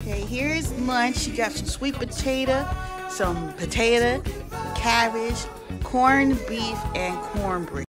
Okay, here's lunch. You got some sweet potato, some potato, cabbage, corned beef, and cornbread.